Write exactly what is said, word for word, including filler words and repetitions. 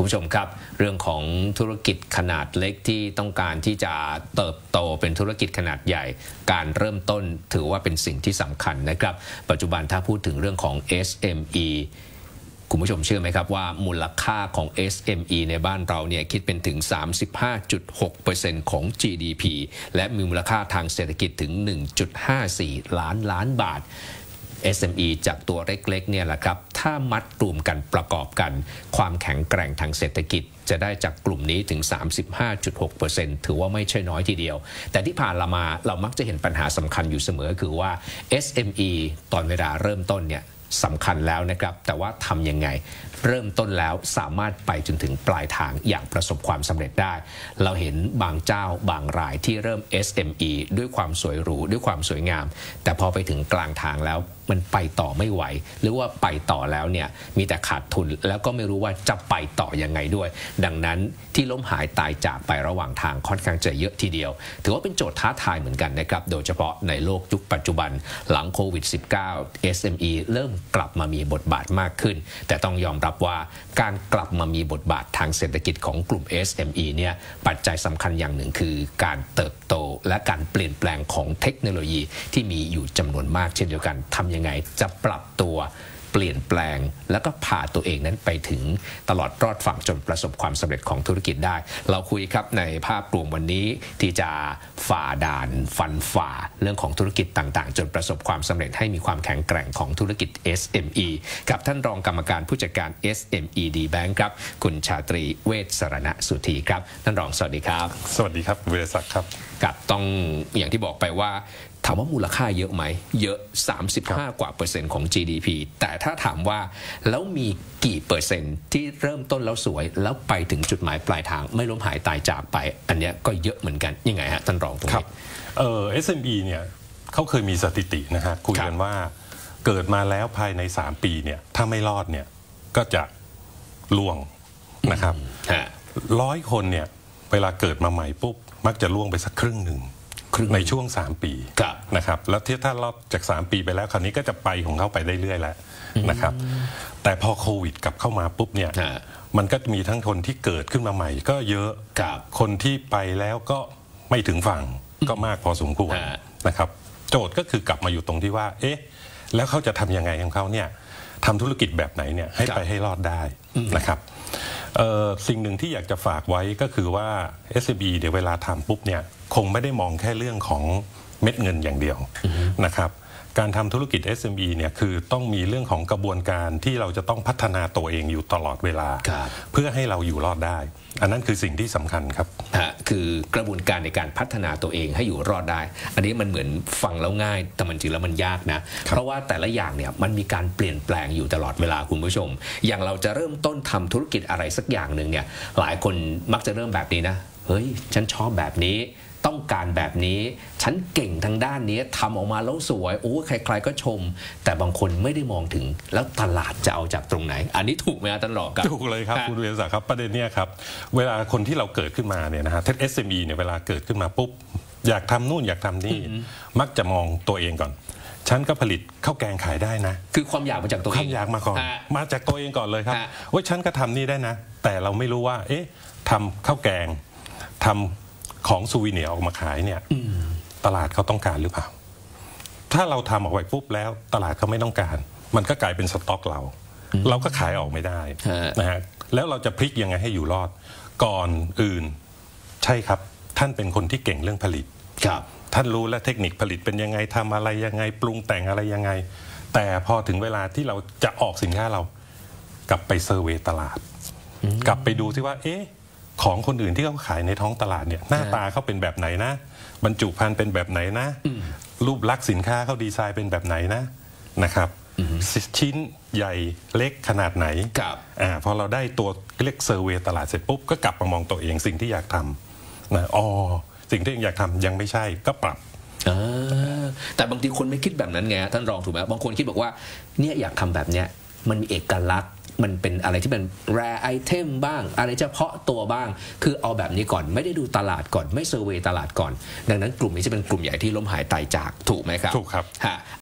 คุณผู้ชมครับเรื่องของธุรกิจขนาดเล็กที่ต้องการที่จะเติบโตเป็นธุรกิจขนาดใหญ่การเริ่มต้นถือว่าเป็นสิ่งที่สำคัญนะครับปัจจุบันถ้าพูดถึงเรื่องของ เอส เอ็ม อี คุณผู้ชมเชื่อไหมครับว่ามูลค่าของ เอส เอ็ม อี ในบ้านเราเนี่ยคิดเป็นถึง สามสิบห้าจุดหกเปอร์เซ็นต์ ของ จี ดี พี และมีมูลค่าทางเศรษฐกิจถึง หนึ่งจุดห้าสี่ ล้านล้านบาทเอส เอ็ม อี จากตัวเล็กๆเนี่ยแหละครับถ้ามัดรวมกันประกอบกันความแข็งแกร่งทางเศรษฐกิจจะได้จากกลุ่มนี้ถึง สามสิบห้าจุดหกเปอร์เซ็นต์ ถือว่าไม่ใช่น้อยทีเดียวแต่ที่ผ่านมาเรามักจะเห็นปัญหาสำคัญอยู่เสมอคือว่า เอส เอ็ม อี ตอนเวลาเริ่มต้นเนี่ยสำคัญแล้วนะครับแต่ว่าทำยังไงเริ่มต้นแล้วสามารถไปจนถึงปลายทางอย่างประสบความสำเร็จได้เราเห็นบางเจ้าบางรายที่เริ่ม เอส เอ็ม อี ด้วยความสวยหรูด้วยความสวยงามแต่พอไปถึงกลางทางแล้วมันไปต่อไม่ไหวหรือว่าไปต่อแล้วเนี่ยมีแต่ขาดทุนแล้วก็ไม่รู้ว่าจะไปต่อยังไงด้วยดังนั้นที่ล้มหายตายจากไประหว่างทางค่อนข้างจะเยอะทีเดียวถือว่าเป็นโจทย์ท้าทายเหมือนกันนะครับโดยเฉพาะในโลกยุคปัจจุบันหลังโควิด สิบเก้า เอส เอ็ม อี เริ่มกลับมามีบทบาทมากขึ้นแต่ต้องยอมรับว่าการกลับมามีบทบาททางเศรษฐกิจของกลุ่ม เอส เอ็ม อี เนี่ยปัจจัยสำคัญอย่างหนึ่งคือการเติบโตและการเปลี่ยนแปลงของเทคโนโลยีที่มีอยู่จำนวนมากเช่นเดียวกันทำยังไงจะปรับตัวเปลี่ยนแปลงแล้วก็พาตัวเองนั้นไปถึงตลอดรอดฝั่งจนประสบความสำเร็จของธุรกิจได้เราคุยครับในภาพรวมวันนี้ที่จะฝ่าด่านฟันฝ่าเรื่องของธุรกิจต่างๆจนประสบความสำเร็จให้มีความแข็งแกร่งของธุรกิจ เอส เอ็ม อี กับท่านรองกรรมการผู้จัดการ เอส เอ็ม อี ดี Bank ครับคุณชาตรีเวชสรณสุธีครับท่านรองสวัสดีครับสวัสดีครับวิรศักดิ์ครับกับต้องอย่างที่บอกไปว่าถามว่ามูลค่าเยอะไหมเยอะสามสิบห้ากว่าเปอร์เซ็นต์ของ จี ดี พี แต่ถ้าถามว่าแล้วมีกี่เปอร์เซ็นต์ที่เริ่มต้นแล้วสวยแล้วไปถึงจุดหมายปลายทางไม่ล้มหายตายจากไปอันเนี้ยก็เยอะเหมือนกันยังไงฮะท่านรองตรงนี้เอ่อ เอส เอ็ม อี เนี่ยเขาเคยมีสถิตินะฮะคุยกันว่าเกิดมาแล้วภายในสามปีเนี่ยถ้าไม่รอดเนี่ยก็จะล่วงนะครับร้อยคนเนี่ยเวลาเกิดมาใหม่ปุ๊บมักจะล่วงไปสักครึ่งหนึ่งในช่วงสามปีนะครับแล้วที่ถ้ารอดจากสามปีไปแล้วคราวนี้ก็จะไปของเขาไปเรื่อยๆแล้วนะครับแต่พอโควิดกลับเข้ามาปุ๊บเนี่ยมันก็มีทั้งคนที่เกิดขึ้นมาใหม่ก็เยอะคนที่ไปแล้วก็ไม่ถึงฝั่งก็มากพอสมควรนะครับโจทย์ก็คือกลับมาอยู่ตรงที่ว่าเอ๊ะแล้วเขาจะทำยังไงของเขาเนี่ยทำธุรกิจแบบไหนเนี่ยให้ไปให้รอดได้นะครับสิ่งหนึ่งที่อยากจะฝากไว้ก็คือว่า เอส เอ็ม อี เดี๋ยวเวลาทำปุ๊บเนี่ยคงไม่ได้มองแค่เรื่องของเม็ดเงินอย่างเดียวนะครับการทำธุรกิจ เอส เอ็ม อี เนี่ยคือต้องมีเรื่องของกระบวนการที่เราจะต้องพัฒนาตัวเองอยู่ตลอดเวลาเพื่อให้เราอยู่รอดได้อันนั้นคือสิ่งที่สำคัญครับคือกระบวนการในการพัฒนาตัวเองให้อยู่รอดได้อันนี้มันเหมือนฟังแล้วง่ายแต่มันจริงแล้วมันยากนะเพราะว่าแต่ละอย่างเนี่ยมันมีการเปลี่ยนแปลงอยู่ตลอดเวลาคุณผู้ชมอย่างเราจะเริ่มต้นทำธุรกิจอะไรสักอย่างหนึ่งเนี่ยหลายคนมักจะเริ่มแบบนี้นะเฮ้ยฉันชอบแบบนี้ต้องการแบบนี้ฉันเก่งทางด้านนี้ทำออกมาแล้วสวยโอ้ใครๆก็ชมแต่บางคนไม่ได้มองถึงแล้วตลาดจะเอาจากตรงไหนอันนี้ถูกไหมครับท่านรองครับถูกเลยครับคุณเวียรศักดิ์ครับประเด็นเนี้ยครับเวลาคนที่เราเกิดขึ้นมาเนี่ยนะฮะ เอส เอ็ม อี เนี่ยเวลาเกิดขึ้นมาปุ๊บอยากทำนู่นอยากทำนี่มักจะมองตัวเองก่อนฉันก็ผลิตข้าวแกงขายได้นะคือความอยากมาจากตัวเองความอยากมาก่อนมาจากตัวเองก่อนเลยครับว่าฉันก็ทำนี่ได้นะแต่เราไม่รู้ว่าเอ๊ะทำข้าวแกงทำของซูวีเนียร์ออกมาขายเนี่ยตลาดเขาต้องการหรือเปล่าถ้าเราทำออกไปปุ๊บแล้วตลาดเขาไม่ต้องการมันก็กลายเป็นสต็อกเราเราก็ขายออกไม่ได้นะฮะแล้วเราจะพลิกยังไงให้อยู่รอดก่อนอื่นใช่ครับท่านเป็นคนที่เก่งเรื่องผลิตท่านรู้และเทคนิคผลิตเป็นยังไงทำอะไรยังไงปรุงแต่งอะไรยังไงแต่พอถึงเวลาที่เราจะออกสินค้าเรากลับไปเซอร์เวย์ตลาดกลับไปดูที่ว่าเอ๊ะของคนอื่นที่เขาขายในท้องตลาดเนี่ยหน้าตาเขาเป็นแบบไหนนะบรรจุภัณฑ์เป็นแบบไหนนะรูปลักษณ์สินค้าเขาดีไซน์เป็นแบบไหนนะนะครับชิ้นใหญ่เล็กขนาดไหนอ่าพอเราได้ตัวเรียกเซอร์เวย์ตลาดเสร็จปุ๊บก็กลับมามองตัวเองสิ่งที่อยากทำนะอ๋อสิ่งที่อยากทำยังไม่ใช่ก็ปรับแต่บางทีคนไม่คิดแบบนั้นไงท่านรองถูกไหมบางคนคิดบอกว่าเนี่ยอยากทำแบบเนี้ยมันมีเอกลักษณ์มันเป็นอะไรที่เป็นแรร์ไอเทมบ้างอะไรเฉพาะตัวบ้างคือเอาแบบนี้ก่อนไม่ได้ดูตลาดก่อนไม่เซอร์เวย์ตลาดก่อนดังนั้นกลุ่มนี้จะเป็นกลุ่มใหญ่ที่ล้มหายตายจากถูกไหมครับถูกครับ